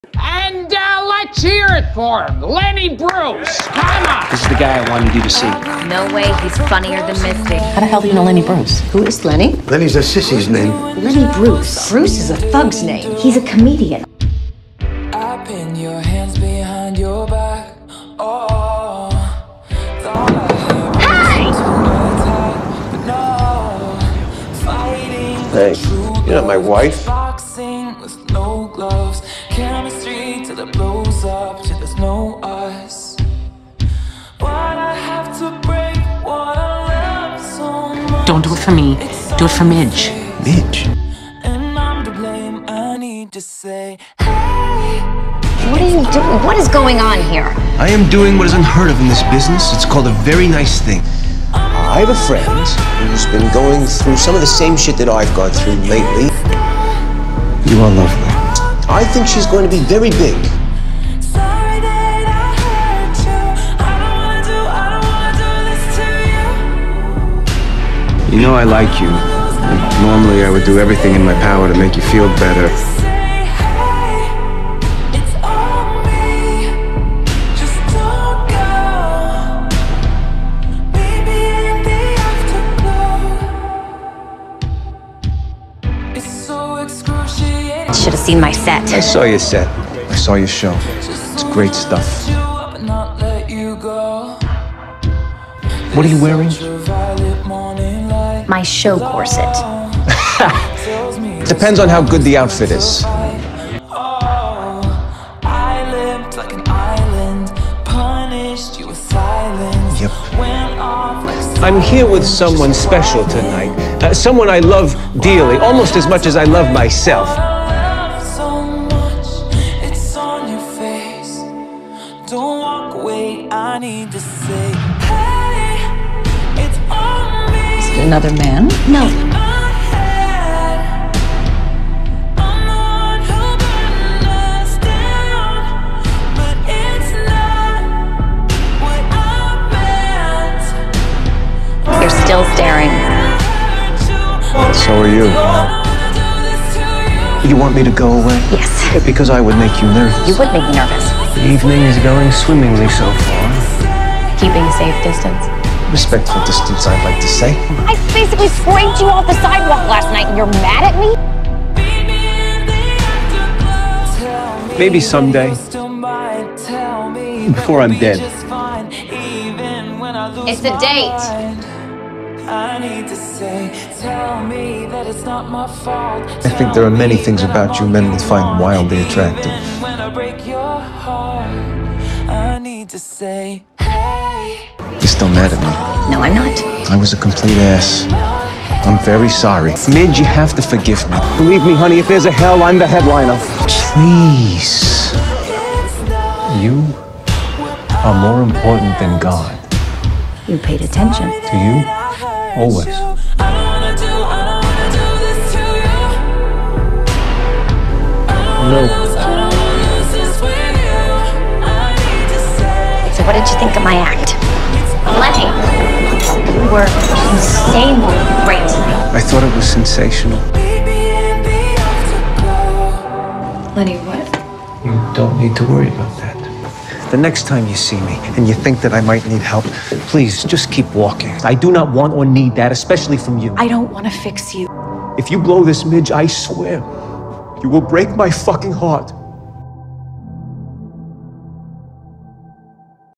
And let's hear it for him, Lennybruce. Come on. This is the guy I wanted you to see. No way, he's funnier than Misty. How the hell do you know Lennybruce? Who is Lenny? Lenny's a sissy's name. Lennybruce. Bruce is a thug's name. He's a comedian. I pin your hands behind your back. Oh, Hey, you're not my wife. boxing with no gloves. Chemistry till it blows up, till there's no us. Why'd I have to break what I love so much? Don't do it for me. Do it for Midge. Midge? And I'm to blame, I need to say, hey. What are you doing? What is going on here? I am doing what is unheard of in this business. It's called a very nice thing. I have a friend who's been going through some of the same shit that I've gone through lately. You are lovely. I think she's going to be very big. Sorry that I hurt you. I don't wanna do this to you. You know I like you. Normally I would do everything in my power to make you feel better. Say, hey, it's on me. Just don't go. Maybe in the afterglow. It's so excruciating. Should have seen my set. I saw your set. I saw your show. It's great stuff. You up and not let you go. What are you wearing? Ultraviolet morning light My show corset. tells me Depends on how good the outfit is. oh, I lived like an island, punished you with silence. Yep. Went off like I'm here with someone special tonight. Someone I love dearly, almost as much as I love myself. love so much. It's on your face. Don't walk away. I need to say, hey, it's on me. Is it another man? No. My head. I'm the one who burned us down, but it's not what I meant. You're still staring. So are you. You want me to go away? Yes. Because I would make you nervous. You would make me nervous. The evening is going swimmingly so far. Keeping safe distance. Respectful distance, I'd like to say. I basically scraped you off the sidewalk last night and you're mad at me? Maybe someday, before I'm dead. It's a date. I need to say, tell me that it's not my fault. I think there are many things about you men would find wildly attractive. When I break your heart, I need to say, hey. You're still mad at me. No, I'm not. I was a complete ass. I'm very sorry. Midge, you have to forgive me. Believe me, honey, if there's a hell, I'm the headliner. Please. You are more important than God. You paid attention. To you, always. I don't wanna do this to you. No. I don't wanna lose this with you. I need to say, So what did you think of my act? Lenny, you were insanely great tonight. I thought it was sensational. baby, in the afterglow. Lenny, what? You don't need to worry about that. The next time you see me and you think that I might need help, please just keep walking. I do not want or need that, especially from you. I don't want to fix you. If you blow this, Midge, I swear, you will break my fucking heart.